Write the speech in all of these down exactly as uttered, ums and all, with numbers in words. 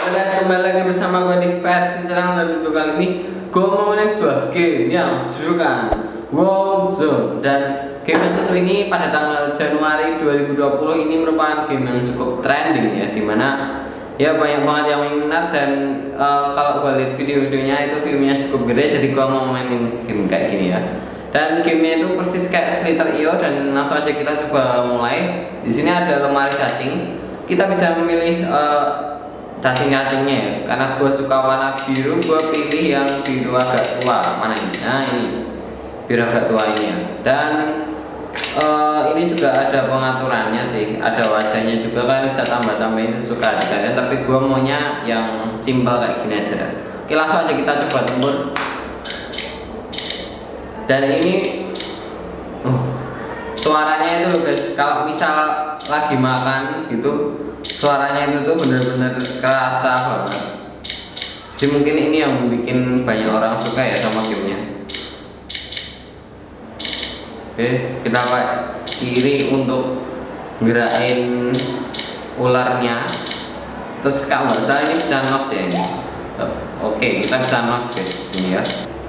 Halo guys, kembali lagi bersama gue di versi serang dan duduk kali ini gue mau ngomongin sebuah game yang berjudulkan Warzone. Dan game yang satu ini pada tanggal Januari dua ribu dua puluh ini merupakan game yang cukup trending ya, dimana ya banyak banget yang minat. Dan uh, kalau gue lihat video-videonya itu viewnya cukup gede, jadi gue mau mainin game kayak gini ya. Dan gamenya itu persis kayak Slither punto io, dan langsung aja kita coba mulai. Di sini ada lemari cacing, kita bisa memilih uh, cacing-cacingnya ya. Karena gue suka warna biru, gue pilih yang biru agak tua. Mana ini? Nah ini biru agak tua ini ya. Dan uh, ini juga ada pengaturannya sih, ada wajahnya juga, kalian bisa tambah-tambahin sesuka hati kalian. Tapi gue maunya yang simpel kayak gini aja. Oke, langsung aja kita coba tempur. Dan ini uh, suaranya itu loh guys, kalau misal lagi makan gitu, suaranya itu tuh bener-bener kerasa banget. Jadi mungkin ini yang bikin banyak orang suka ya sama gamenya. Oke, kita pakai kiri untuk gerakin ularnya. Terus kalau nggak salah ini bisa nos ya ini. Oke, kita bisa nos guys di sini ya.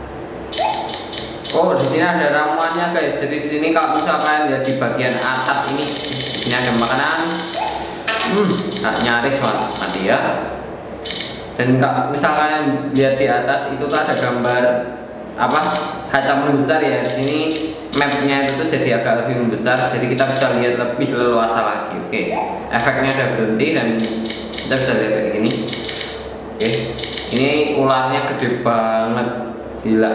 Oh, di sini ada ramuannya guys. Jadi di sini kalau misalkan lihat di bagian atas ini, di sini ada makanan. Hmm, nah, nyaris mati ya. Dan kalau misalkan lihat di atas itu tuh ada gambar apa? Kaca membesar ya. Di sini mapnya itu tuh jadi agak lebih membesar. Jadi kita bisa lihat lebih leluasa lagi. Oke, efeknya udah berhenti dan kita bisa lihat kayak gini. Oke, ini ularnya gede banget, gila.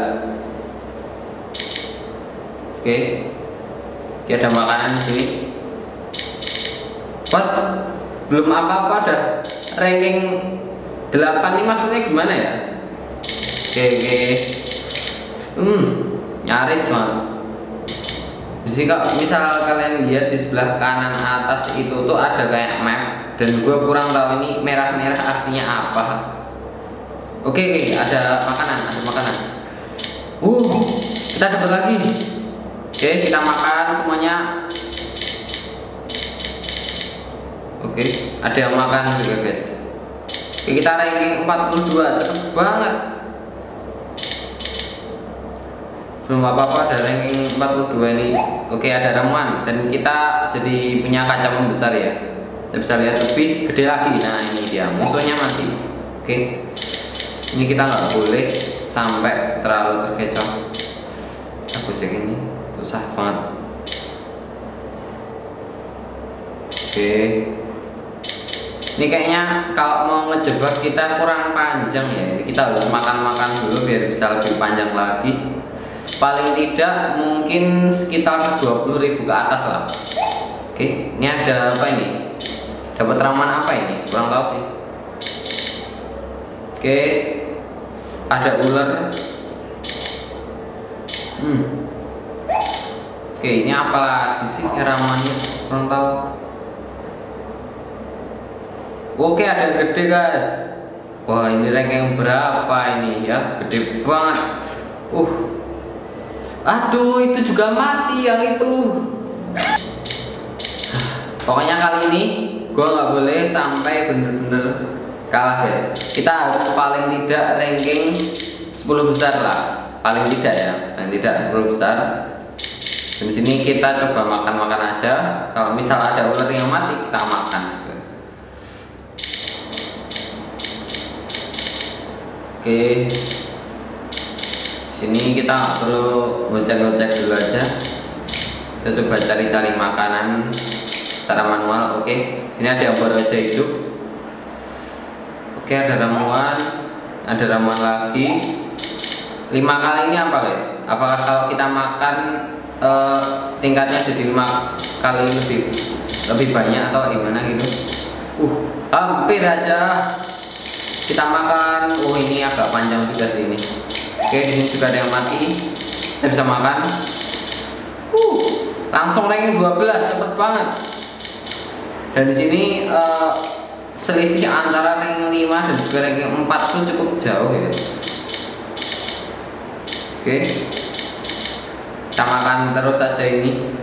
Oke, okay. Ada makanan di sini. What? Belum apa-apa dah. Ranking delapan ini maksudnya gimana ya? Oke, okay, oke. Okay. Hmm, nyaris banget. Jadi kalau misal kalian lihat di sebelah kanan atas itu tuh ada kayak map, dan gue kurang tahu ini merah-merah artinya apa. Oke, okay, okay. Ada makanan, ada makanan. Uh, kita dapat lagi. Oke, kita makan semuanya. Oke, ada yang makan juga guys. Oke, kita ranking empat puluh dua, cepet banget. Belum apa-apa, ada ranking empat puluh dua ini. Oke, ada ramuan dan kita jadi punya kaca membesar ya. Kita bisa lihat lebih gede lagi. Nah ini dia, musuhnya mati. Oke, ini kita nggak boleh sampai terlalu terkecoh. Aku cek ini susah banget. Oke, ini kayaknya kalau mau ngejebak kita kurang panjang ya. Kita harus makan-makan dulu biar bisa lebih panjang lagi. Paling tidak mungkin sekitar dua puluh ribu ke atas lah. Oke, ini ada apa ini? Dapat ramuan apa ini? Kurang tahu sih. Oke, ada ular. Hmm. Oke, ini apa lagi sih ramuannya? Kurang tahu. Oke, ada yang gede guys. Wah, ini ranking berapa ini ya? Gede banget. Uh, aduh, itu juga mati yang itu. Pokoknya kali ini gue nggak boleh sampai bener-bener kalah guys. Kita harus paling tidak ranking sepuluh besar lah. Paling tidak ya, paling tidak sepuluh besar. Dan di sini kita coba makan-makan aja. Kalau misal ada ular yang mati, kita makan juga. Oke, sini kita nggak perlu ngecek-ngecek dulu aja. Kita coba cari-cari makanan secara manual. Oke, sini ada yang baru aja hidup. Oke, ada ramuan, ada ramuan lagi. Lima kali ini apa guys? Apakah kalau kita makan Uh, tingkatnya jadi lima kali lebih lebih banyak atau gimana gitu? Uh, hampir aja kita makan. Oh, ini agak panjang juga sih ini. Oke, di sini juga ada yang mati. Kita bisa makan. Uh, langsung ranking dua belas, cepet banget. Dan di sini uh, selisih antara ranking lima dan juga ranking empat tuh cukup jauh gitu. Oke. Kita makan terus saja ini.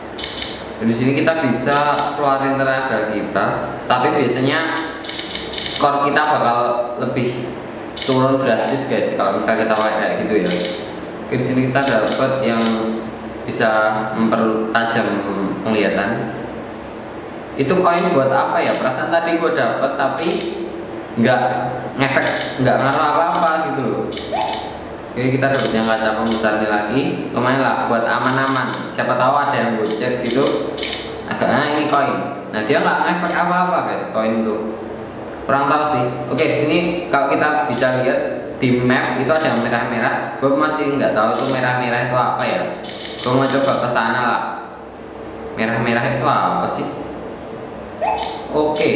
Dan di sini kita bisa keluarin tenaga kita, tapi biasanya skor kita bakal lebih turun drastis guys kalau misal kita pakai kayak gitu ya. Oke, di sini kita dapat yang bisa mempertajam penglihatan. Itu koin buat apa ya? Perasaan tadi gue dapet tapi nggak ngefek, nggak ngaruh apa-apa gitu loh. Oke, kita dapat yang kaca pembesar ini lagi, lumayan lah buat aman-aman. Siapa tahu ada yang gocek gitu. Agak, nah ini koin. Nah dia nggak ngefek apa-apa guys, koin tuh. Kurang tahu sih. Oke, di sini kalau kita bisa lihat di map itu ada yang merah-merah. Gue masih nggak tahu itu merah-merah itu apa ya. Gue mau coba ke sana lah. Merah-merah itu apa sih? Oke,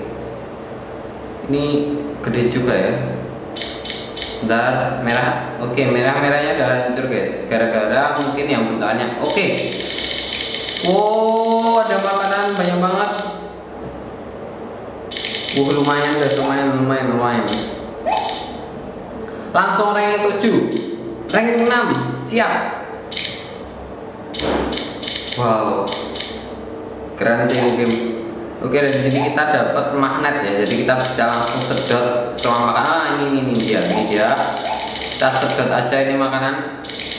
ini gede juga ya. Bentar, merah. Oke, merah-merahnya udah hancur guys. Gara-gara mungkin yang bentarnya. Oke. Wow, ada makanan banyak banget. Uh, lumayan guys, lumayan, lumayan, lumayan. Langsung rank tujuh, rank enam, siap. Wow, keren sih game. Oke, dari sini kita dapat magnet ya, jadi kita bisa langsung sedot semua makanan. Ah, ini, ini, ini dia, ini dia. Kita sedot aja ini makanan.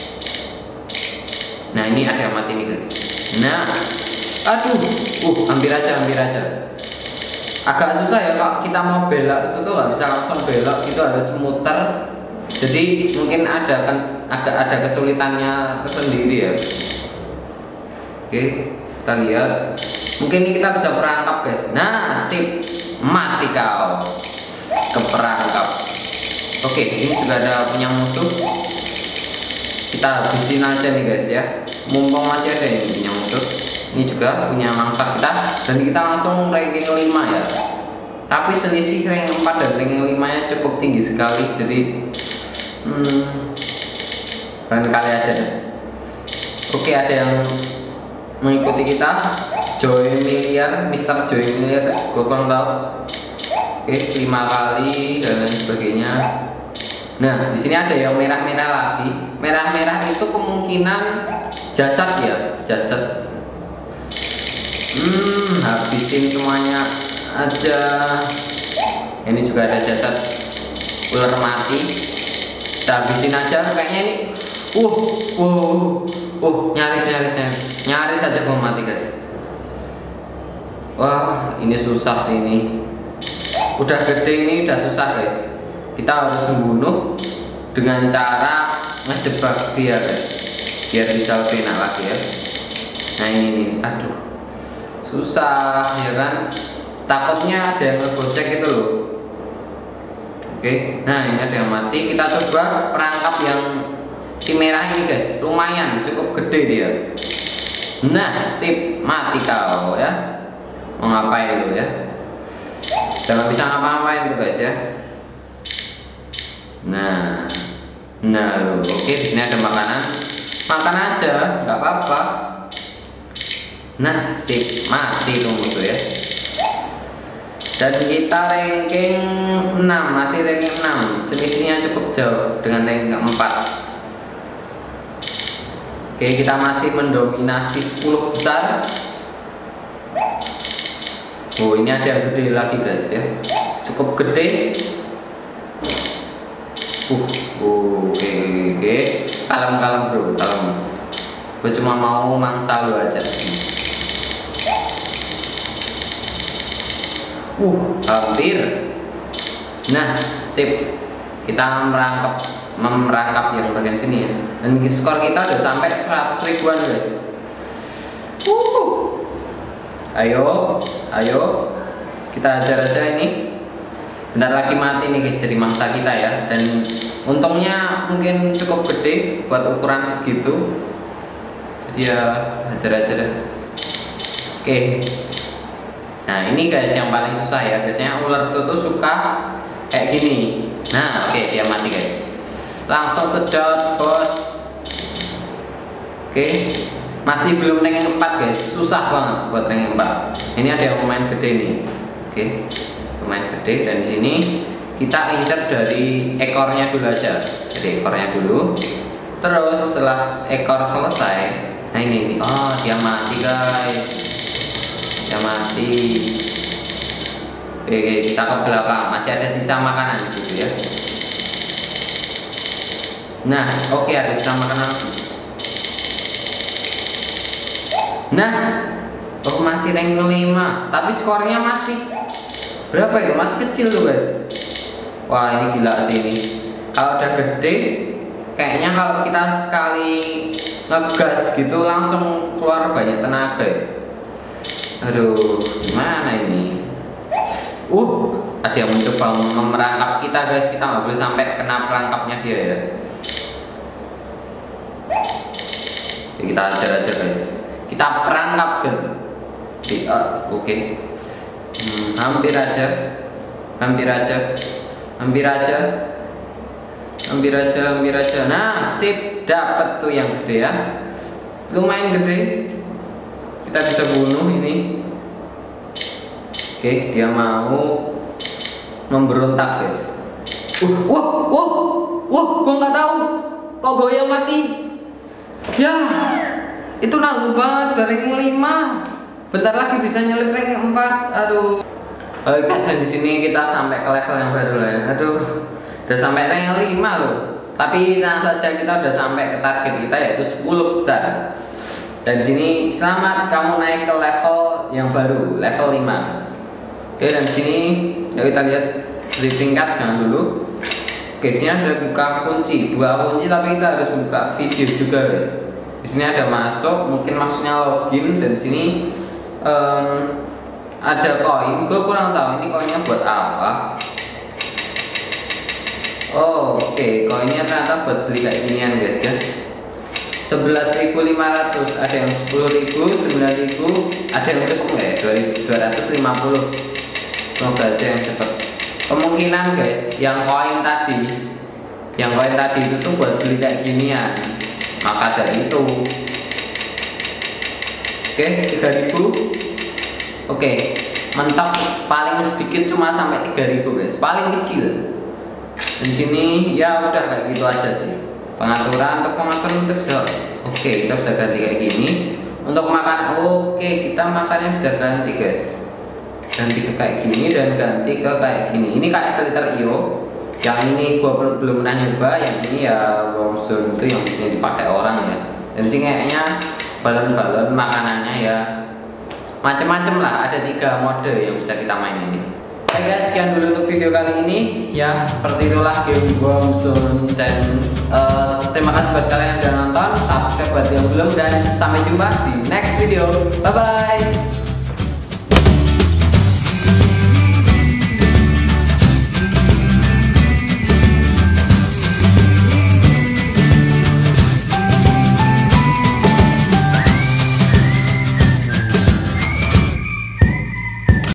Nah, ini ada yang mati nih guys. Nah, aduh, uh, hampir aja, hampir aja. Agak susah ya kalau kita mau belok itu tuh nggak bisa langsung belok, itu harus muter. Jadi mungkin ada kan agak ada kesulitannya tersendiri ya. Oke, kita lihat. Mungkin ini kita bisa perangkap guys. Nah, sip, mati kau, keperangkap. Oke, di sini juga ada punya musuh. Kita habisin aja nih guys ya. Mumpung masih ada yang punya musuh. Ini juga punya mangsa kita dan kita langsung ranking lima ya. Tapi selisih rank empat dan ranking lima nya cukup tinggi sekali. Jadi hmm, lain kali aja deh. Oke, ada yang mengikuti kita. Joy Miliar, Mister Joy Miliar, gue kurang tahu. Oke, lima kali dan lain sebagainya. Nah, di sini ada yang merah-merah lagi. Merah-merah itu kemungkinan jasad ya, jasad. Hmm, habisin semuanya aja. Ini juga ada jasad ular mati. Kita habisin aja kayaknya ini. Uh, uh, uh, nyaris, nyaris, nyaris, nyaris aja mau mati guys. Wah, ini susah sih ini. Udah gede ini udah susah guys. Kita harus membunuh dengan cara ngejebak dia guys, biar bisa lebih enak lagi ya. Nah ini nih, aduh, susah ya kan. Takutnya ada yang ngegocek gitu loh. Oke, nah ini ada yang mati. Kita coba perangkap yang si merah ini guys. Lumayan, cukup gede dia. Nah, sip, mati kau ya. Mau ngapain dulu ya? Jangan bisa ngapa-ngapain tuh guys ya. Nah, nah lo, oke di sini ada makanan, makan aja, nggak apa-apa. Nah, sip, mati tuh musuh ya. Dan kita ranking enam, masih ranking enam, selisihnya cukup jauh dengan ranking keempat. Oke, kita masih mendominasi sepuluh besar. Oh, ini ada yang gede lagi guys ya, cukup gede. Uh, uh, oke, oke, oke, kalem, kalem bro, kalem. Gue cuma mau mangsa lu aja. Uh, hampir. Nah, sip. Kita merangkap, merangkap yang bagian sini ya. Dan skor kita udah sampai seratus ribuan guys. Uh. Ayo, ayo, kita ajar aja ini. Bentar lagi mati nih guys, jadi mangsa kita ya. Dan untungnya mungkin cukup gede buat ukuran segitu. Jadi ya ajar aja deh. Oke. Nah ini guys yang paling susah ya. Biasanya ular itu tuh suka kayak gini. Nah oke, dia mati guys. Langsung sedot bos. Oke. Masih belum rank keempat guys, susah banget buat rank keempat. Ini ada yang pemain gede nih. Oke, pemain gede dan di sini kita incer dari ekornya dulu aja. Jadi ekornya dulu. Terus setelah ekor selesai, nah ini, ini. Oh dia mati guys, dia mati. Oke, oke, kita ke belakang. Masih ada sisa makanan di situ ya. Nah, oke, ada sisa makanan. Nah, oh masih rank lima, tapi skornya masih berapa itu? Masih kecil tuh guys. Wah ini gila sih ini. Kalau udah gede, kayaknya kalau kita sekali ngegas gitu langsung keluar banyak tenaga ya. Aduh, gimana ini? Uh, ada yang mencoba memerangkap kita guys. Kita nggak boleh sampai kena perangkapnya dia ya. Oke, kita ajar aja guys. Kita perangkap kan. Uh, Oke, okay. hmm, hampir aja, hampir aja, hampir aja, hampir aja, hampir aja. Nah, sip, dapat tuh yang gede ya. Lumayan gede. Kita bisa bunuh ini. Oke, okay, dia mau memberontak guys. Uh, wah, wah, wah, gua nggak tahu. Kok goyang mati? Ya, itu nanggung banget dari rank lima. Bentar lagi bisa nyelip rank empat. Aduh. Oke guys, di sini kita sampai ke level yang baru lah ya. Aduh, udah sampai rank lima loh. Tapi tenang saja, kita udah sampai ke target kita yaitu sepuluh besar. Dan di sini selamat kamu naik ke level yang baru, level lima. Oke, dan di sini ya kita lihat di tingkat, jangan dulu. Oke, sini ada buka kunci, dua kunci, tapi kita harus buka video juga guys. Di sini ada masuk, mungkin maksudnya login, dan di sini um, ada koin. Gue kurang tahu ini koinnya buat apa. Oh, oke, okay. Koinnya ternyata buat beli kayak ginian guys ya. sebelas ribu lima ratus, ada yang sepuluh ribu, sembilan ribu, ada yang cukup nggak ya? dua ratus lima puluh. Semoga aja yang cepet. Kemungkinan guys, yang koin tadi, yang koin tadi itu tuh buat beli kayak ginian. Maka dari itu, oke, tiga ribu. Oke, mentok paling sedikit cuma sampai tiga ribu guys, paling kecil. Di sini ya udah kayak gitu aja sih. Pengaturan untuk pengaturan kita bisa, oke, kita bisa ganti kayak gini. Untuk makan, oke, kita makannya bisa ganti guys. Ganti ke kayak gini dan ganti ke kayak gini. Ini kayak Slither I O. Yang ini gua belum pernah nyoba. Yang ini ya Warm Zone, itu yang biasanya dipakai orang ya. Dan sini kayaknya balon-balon makanannya ya macam-macam lah. Ada tiga mode yang bisa kita main ini. Oke guys, sekian dulu untuk video kali ini ya. Seperti itulah game Warm Zone. Dan uh, terima kasih buat kalian yang udah nonton. Subscribe buat yang belum, dan sampai jumpa di next video. Bye bye.